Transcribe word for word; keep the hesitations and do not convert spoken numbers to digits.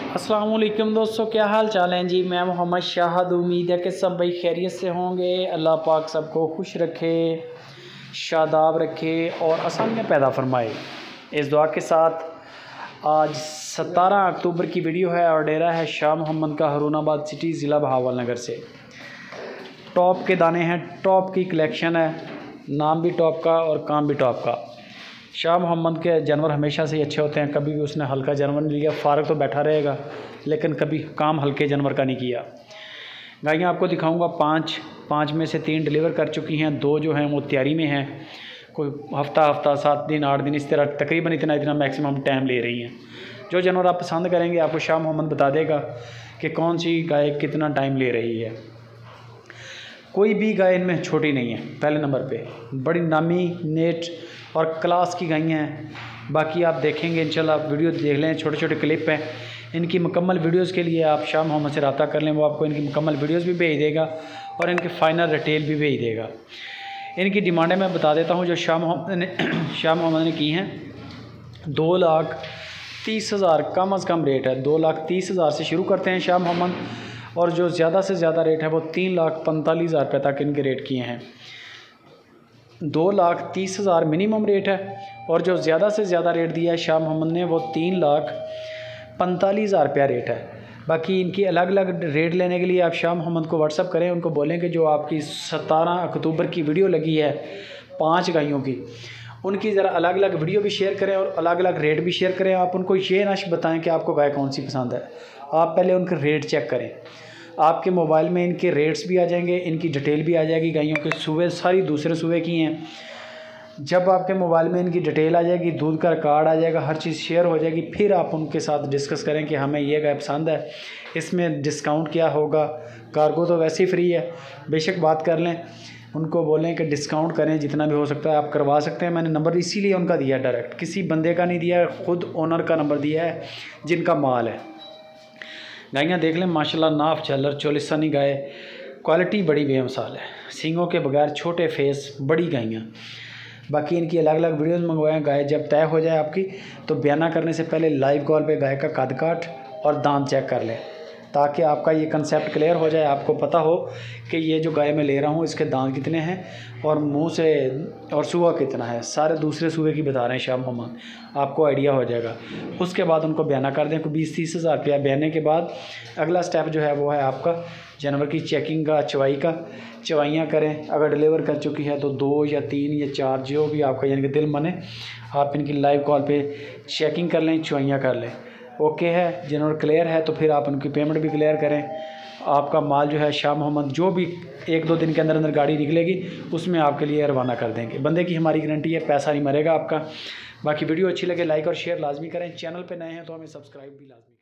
अस्सलाम वालेकुम दोस्तों, क्या हाल चाल हैं जी। मैं मोहम्मद शाहद। उम्मीद है कि सब भाई खैरियत से होंगे। अल्लाह पाक सबको खुश रखे, शादाब रखे और आसानियाँ पैदा फरमाए। इस दुआ के साथ आज सतारह अक्टूबर की वीडियो है और डेरा है शाह मोहम्मद का हरुणाबाद सिटी ज़िला बहावलनगर से। टॉप के दाने हैं, टॉप की कलेक्शन है, नाम भी टॉप का और काम भी टॉप का। शाह मोहम्मद के जानवर हमेशा से ही अच्छे होते हैं, कभी भी उसने हल्का जानवर नहीं लिया। फारग तो बैठा रहेगा लेकिन कभी काम हल्के जानवर का नहीं किया। गायें आपको दिखाऊंगा पाँच पाँच में से तीन डिलीवर कर चुकी हैं, दो जो हैं वो तैयारी में हैं। कोई हफ़्ता हफ़्ता सात दिन आठ दिन इस तरह तकरीबन इतना इतना मैक्सिमम टाइम ले रही हैं। जो जानवर आप पसंद करेंगे आपको शाह मोहम्मद बता देगा कि कौन सी गाय कितना टाइम ले रही है। कोई भी गाय इनमें छोटी नहीं है। पहले नंबर पे बड़ी नामी नेट और क्लास की गायें हैं। बाकी आप देखेंगे इंशाल्लाह, आप वीडियो देख लें, छोटे छोटे क्लिप हैं। इनकी मुकम्मल वीडियोस के लिए आप शाह मोहम्मद से रब्ता कर लें, वो आपको इनकी मुकम्मल वीडियोस भी भेज देगा और इनकी फ़ाइनल रिटेल भी भेज देगा। इनकी डिमांडें मैं बता देता हूँ जो शाह मोहम्मद ने शाह मोहम्मद ने की हैं। दो लाख तीस हज़ार कम अज़ कम रेट है। दो लाख तीस हज़ार से शुरू करते हैं शाह मोहम्मद, और जो ज़्यादा से ज़्यादा रेट है वो तीन लाख पैंतालीस हज़ार रुपये तक इनके रेट किए हैं। दो लाख तीस हज़ार मिनिमम रेट है और जो ज़्यादा से ज़्यादा रेट दिया है शाह मोहम्मद ने वो तीन लाख पैंतालीस हज़ार रुपया रेट है। बाकी इनकी अलग अलग रेट लेने के लिए आप शाह मोहम्मद को व्हाट्सअप करें, उनको बोलें कि जो आपकी सतारह अक्टूबर की वीडियो लगी है पाँच गायों की, उनकी ज़रा अलग अलग वीडियो भी शेयर करें और अलग अलग रेट भी शेयर करें। आप उनको ये ना बताएं कि आपको गाय कौन सी पसंद है, आप पहले उनके रेट चेक करें। आपके मोबाइल में इनके रेट्स भी आ जाएंगे, इनकी डिटेल भी आ जाएगी। गायों के सूबे सारी दूसरे सूबे की हैं। जब आपके मोबाइल में इनकी डिटेल आ जाएगी, दूध का रिकॉर्ड आ जाएगा, हर चीज़ शेयर हो जाएगी, फिर आप उनके साथ डिस्कस करें कि हमें ये गाय पसंद है, इसमें डिस्काउंट क्या होगा। कार्गो तो वैसे ही फ्री है, बेशक बात कर लें, उनको बोलें कि डिस्काउंट करें, जितना भी हो सकता है आप करवा सकते हैं। मैंने नंबर इसीलिए उनका दिया है, डायरेक्ट किसी बंदे का नहीं दिया है, ख़ुद ओनर का नंबर दिया है जिनका माल है। गायें देख लें माशाल्लाह, नाफ झल्लर चोलिस्तानी गाय, क्वालिटी बड़ी बेमिसाल है। सींगों के बगैर छोटे फेस बड़ी गायें। बाकी इनकी अलग अलग वीडियोस मंगवाएं। गाय जब तय हो जाए आपकी तो बयाना करने से पहले लाइव कॉल पे गाय का कद काट और दांत चेक कर लें, ताकि आपका ये कंसेप्ट क्लियर हो जाए। आपको पता हो कि ये जो गाय मैं ले रहा हूँ इसके दांत कितने हैं और मुंह से और सूआ कितना है। सारे दूसरे सूबे की बता रहे हैं शाह मोहम्मद, आपको आइडिया हो जाएगा। उसके बाद उनको बयाना कर दें। को बीस तीस हज़ार रुपया बयाने के बाद अगला स्टेप जो है वो है आपका जानवर की चेकिंग का, चवाई का। चवाइयाँ करें, अगर डिलीवर कर चुकी है तो दो या तीन या चार, जो भी आपका यानी कि दिल माने, आप इनकी लाइव कॉल पे चेकिंग कर लें, चवाइयाँ कर लें। ओके है, जानवर क्लियर है तो फिर आप उनकी पेमेंट भी क्लियर करें। आपका माल जो है शाह मोहम्मद जो भी एक दो दिन के अंदर अंदर गाड़ी निकलेगी उसमें आपके लिए रवाना कर देंगे। बंदे की हमारी गारंटी है, पैसा नहीं मरेगा आपका। बाकी वीडियो अच्छी लगे लाइक और शेयर लाजमी करें। चैनल पे नए हैं तो हमें सब्सक्राइब भी लाजमी